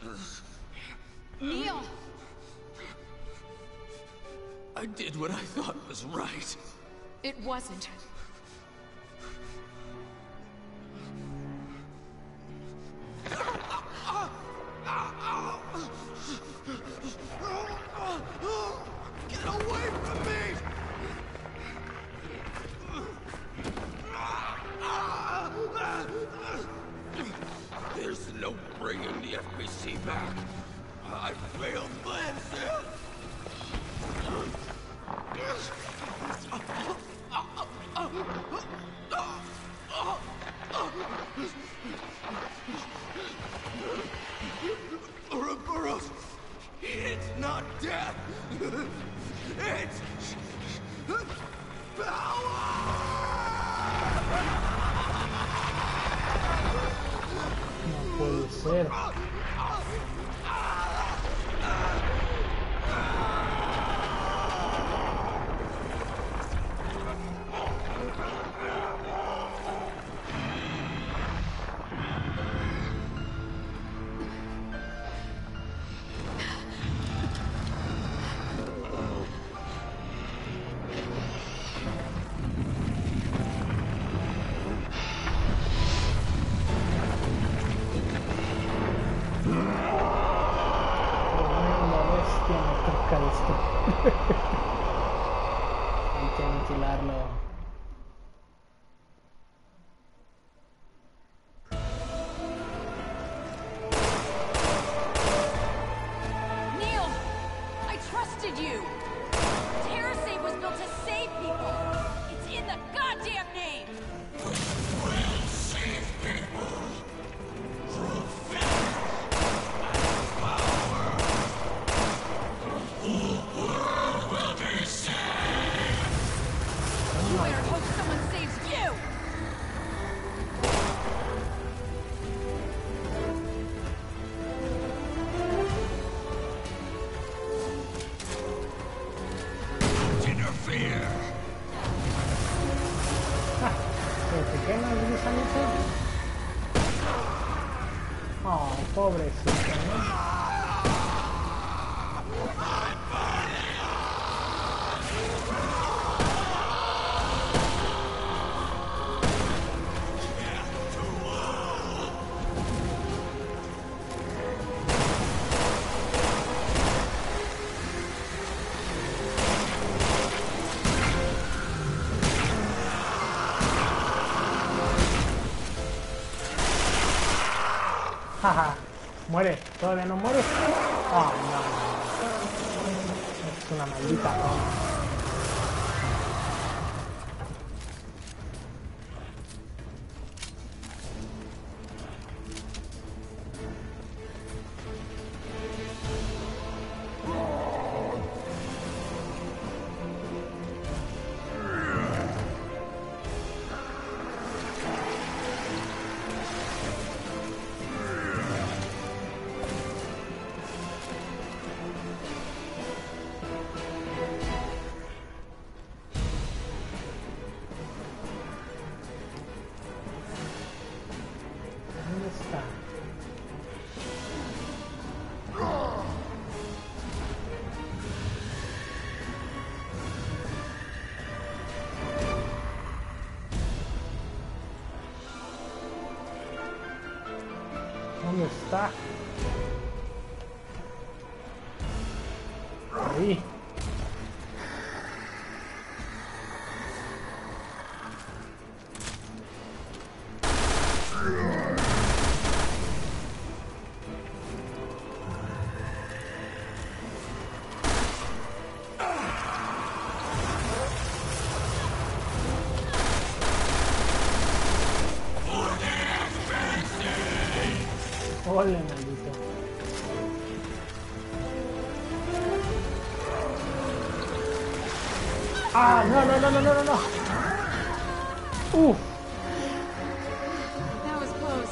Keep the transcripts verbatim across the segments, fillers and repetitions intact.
Neil! I did what I thought was right. It wasn't. Get away from me! There's no bringing the F B C back. I failed Lansing. Ouroboros, it's not death. It's power. No puede ser. Hay que aniquilarlo. Neil! I trusted you! TerraSave was built to save people! It's in the goddamn name! We'll save people. You better hope someone saves you! Don't interfere. Ah, ¿se quema el gusanito? Oh, pobrecito, ¿no? Jaja, muere, todavía no muere. Oh, no, es una maldita broma. ¿Dónde está? ¿Dónde está? Ahí. Ole, maldito. Ah, no, no, no, no, no, no, no. Uf. That was close.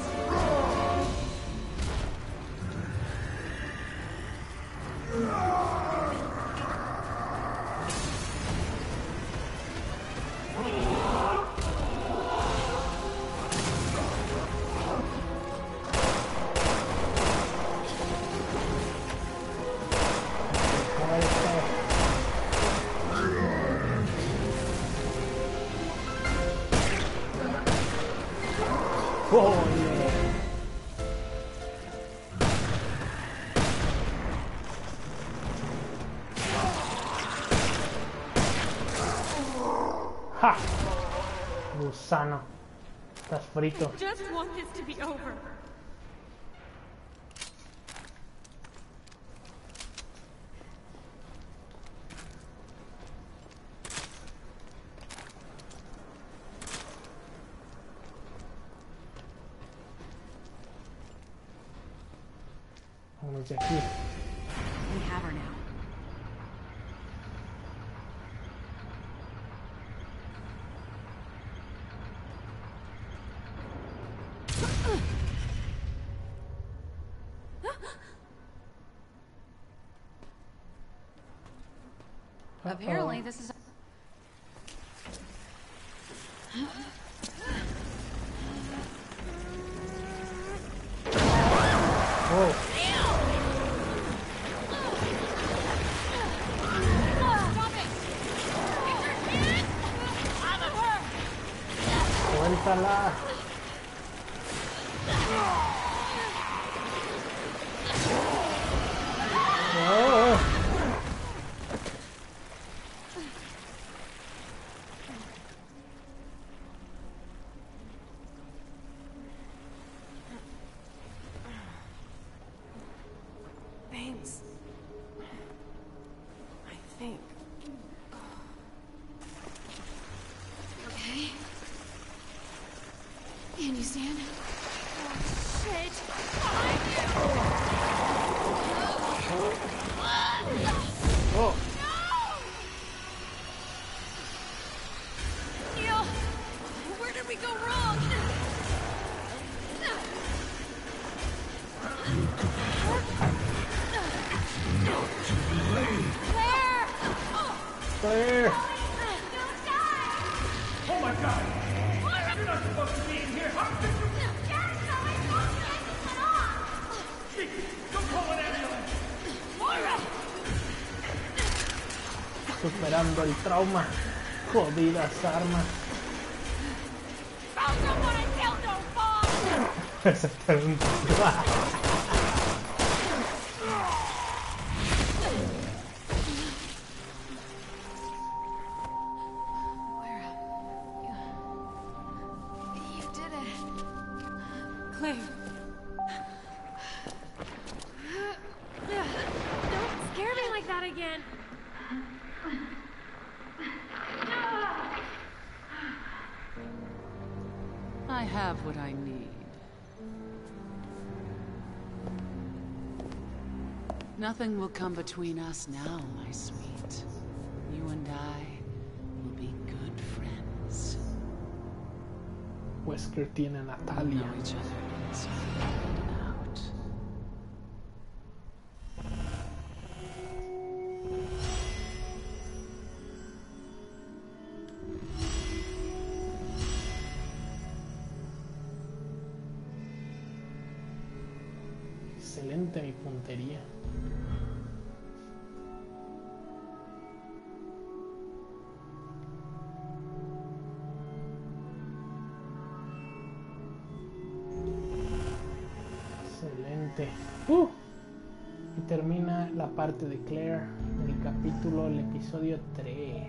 ¡Ja! Gusano. Estás frito. Just want this to be over. Vámonos de aquí. We have her now. Apparently, this is. Oh. Suéltala. Oh. Thanks. I think. Okay. Can you stand? Oh, shit! Behind you! Oh. No! Neil! Where did we go wrong? Claire! Claire. Don't die! Oh my god! You're not supposed to be in here! How could you? Chico, don't call an ambulance! Moira! Superando el trauma. Jodidas armas. Found someone and killed no bomb! Exactamente. Moira, you, you did it. Claire. Don't scare me like that again. I have what I need. Nothing will come between us now, my sweet. You and I will be good friends. Wesker tiene a We'll Natalia. know each other inside and out. Excelente mi puntería. Excelente. Uh, y termina la parte de Claire del capítulo, el episodio tres.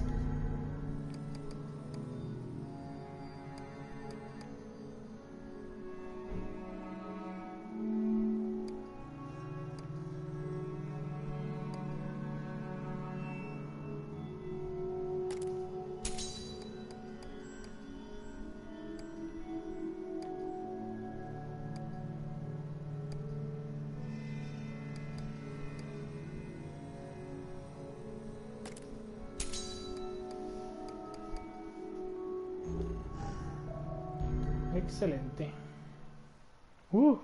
Excelente. Uh.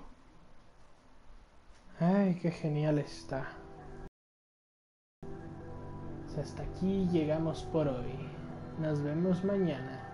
Ay, qué genial está. Pues hasta aquí llegamos por hoy. Nos vemos mañana.